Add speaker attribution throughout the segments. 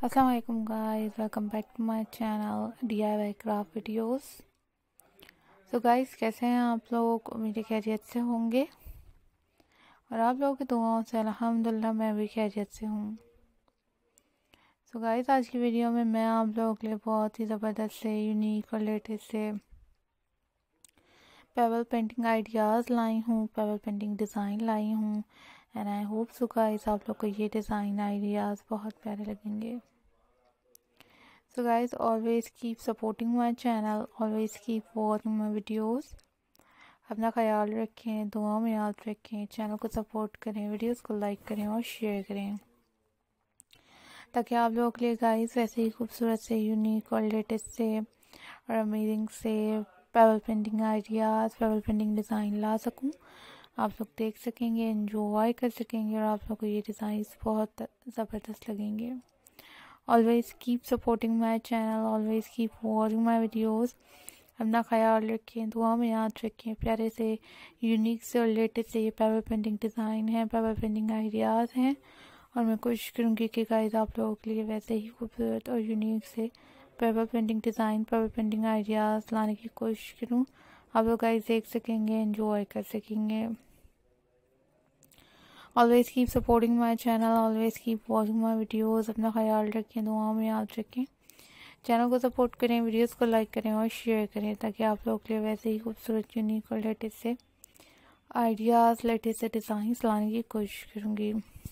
Speaker 1: अस्सलाम वालेकुम guys, welcome back to my channel DIY craft videos. So guys, कैसे हैं आप लोग? उम्मीद है खैरियत से होंगे और आप लोगों की दुआओं से अल्हम्दुलिल्लाह मैं भी खैरियत से हूँ। सो गाइस, आज की वीडियो में मैं आप लोगों के लिए बहुत ही ज़बरदस्त से यूनिक और लेटेस्ट से पेबल पेंटिंग आइडियाज़ लाई हूँ, पेबल पेंटिंग डिज़ाइन लाई हूँ and I hope so guys आप लोग को ये डिज़ाइन आइडियाज़ बहुत प्यारे लगेंगे। So guys, always keep supporting my channel, always keep watching my videos। अपना ख्याल रखें, दुआ में याद रखें, चैनल को सपोर्ट करें, वीडियोस को लाइक करें और शेयर करें ताकि आप लोगों के लिए गाइस वैसे ही खूबसूरत से यूनिक और लेटेस्ट से और अमेजिंग से pebble painting ideas, pebble painting design ला सकूं। आप लोग देख सकेंगे, एंजॉय कर सकेंगे और आप लोग को ये डिज़ाइंस बहुत ज़बरदस्त लगेंगे। Always keep supporting my channel, always keep watching my videos। अपना ख्याल रखें, दुआ में याद रखें। प्यारे से यूनिक से और लेटेस्ट से ये पेबल पेंटिंग डिज़ाइन है, पेबल पेंटिंग आइडियाज़ हैं और मैं कोशिश करूँगी कि गाइस आप लोगों के लिए वैसे ही खूबसूरत और यूनिक से pebble painting design, pebble painting ideas लाने की कोशिश करूँ। आप लोग गाइस देख सकेंगे, एंजॉय कर सकेंगे। Always keep supporting my channel, always keep watching my videos. अपना ख्याल रखें, दुआ में याद रखें, चैनल को सपोर्ट करें, वीडियोस को लाइक करें और शेयर करें ताकि आप लोग के लिए वैसे ही खूबसूरत यूनिक और लेटेस्ट से आइडियाज़, लेटेस्ट से डिज़ाइंस लाने की कोशिश करूँगी।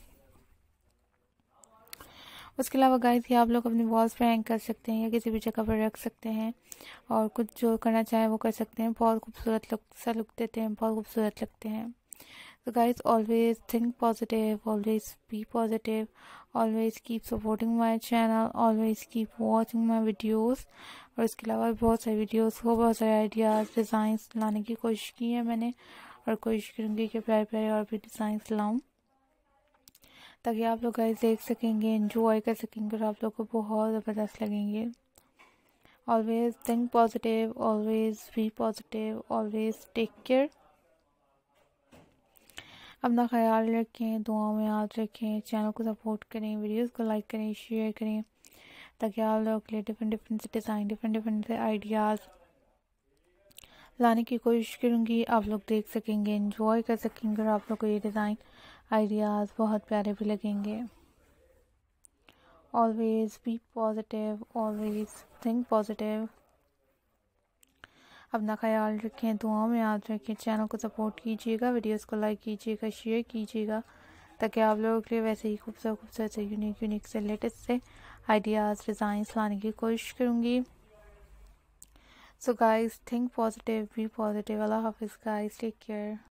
Speaker 1: उसके अलावा गाइस ये आप लोग अपनी वॉल्स पर हैंग कर सकते हैं या किसी भी जगह पर रख सकते हैं और कुछ जो करना चाहें वो कर सकते हैं। बहुत खूबसूरत लुक देते हैं, बहुत खूबसूरत लगते हैं। So guys, always think positive, always be positive, always keep supporting my channel, always keep watching my videos। और इसके अलावा बहुत सारे वीडियोस को, बहुत सारे आइडियाज़, डिज़ाइंस लाने की कोशिश की है मैंने और कोशिश करूँगी कि प्यारे प्यारे और भी डिज़ाइंस लाऊं ताकि आप लोग गाइस देख सकेंगे, एंजॉय कर सकेंगे और आप लोग को बहुत ज़बरदस्त लगेंगे। Always think positive, always be positive, always take care। अपना ख्याल रखें, दुआ में याद रखें, चैनल को सपोर्ट करें, वीडियोस को लाइक करें, शेयर करें ताकि आप लोगों के लिए डिफरेंट से डिज़ाइन, डिफरेंट से आइडियाज़ लाने की कोशिश करूँगी। आप लोग देख सकेंगे, एंजॉय कर सकेंगे और आप लोग को ये डिज़ाइन आइडियाज़ बहुत प्यारे भी लगेंगे। Always be positive, always think positive. अपना ख्याल रखें, दुआ में याद रखें, चैनल को सपोर्ट कीजिएगा, वीडियोस को लाइक कीजिएगा, शेयर कीजिएगा ताकि आप लोगों के लिए वैसे ही खूबसूरत से यूनिक से लेटेस्ट से आइडियाज़, डिज़ाइंस लाने की कोशिश करूँगी। So guys, think positive, be positive. अल्लाह हाफिज़ गाइस, टेक केयर।